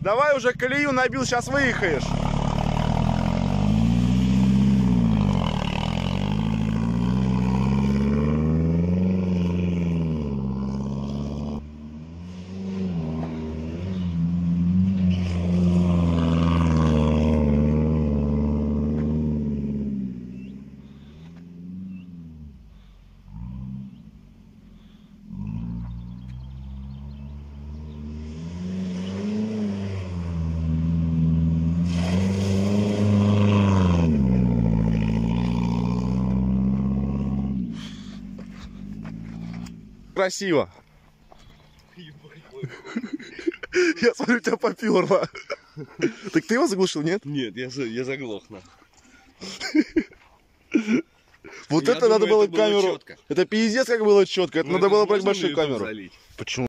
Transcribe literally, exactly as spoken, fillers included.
Давай уже колею набил, сейчас выехаешь. Красиво. Я смотрю, тебя поперло. Так ты его заглушил, нет? Нет, я, за, я заглох, на. Вот это надо было камеру. Это пиздец как было четко. Это надо было брать большую камеру. Почему?